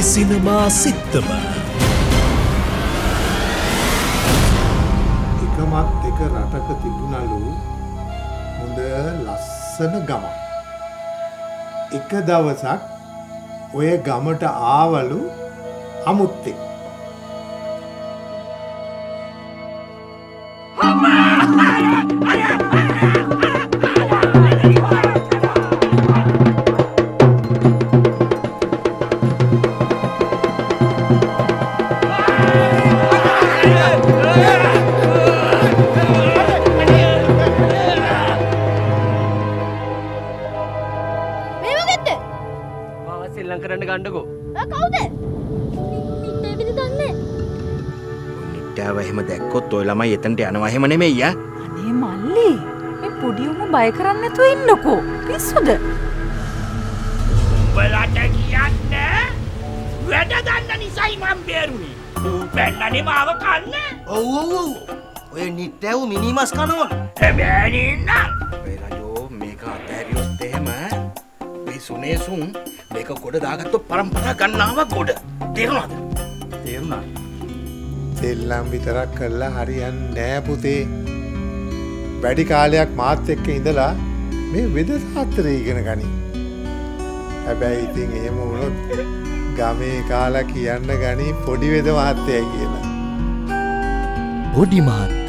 සිනමා සිත්තම එකමත් එක රටක තිබුණලු හොඳ ලස්සන ගමක්. එක දවසක් ඔය ගමට ආවලු අමුත්තෙක්. කරන්න ගන්නකෝ. කවුද? නිට්ටයද දන්නේ? නිට්ටයව එහෙම දැක්කොත් ඔය ළමයි එතනට යනවා එහෙම නෙමෙයි යා. අනේ මල්ලි මේ පොඩි උම බය කරන්නේ නැතුව ඉන්නකෝ. පිස්සුද? උඹලට කියන්නේ වැඩ ගන්න නිසායි මම බේරුනේ. ඌ බැන්නනේ මාව කන්න. ඔව් ඔව් ඔව්. ඔය නිට්ටයව මිනිමස් කනවා. හැබැයි නෑ. ඔය රජෝ මේක අතහැරියොත් එහෙම මේ සුනේසුන් මේක ගොඩ දාගත්තොත් පරම්පරා ගන්නාව ගොඩ. තේරුණාද? තේරුණා. දෙල්ලම් විතරක් කළා හරියන්නේ නෑ පුතේ. වැඩි කාලයක් මාත් එක්ක ඉඳලා මේ වෙද සාත්‍රය ඉගෙන ගනි. හැබැයි ඉතින් එහෙම වුණොත් ගමේ කාලා කියන්න ගනි පොඩි වෙද මහත්තයයි කියලා. පොඩි මහත්තයා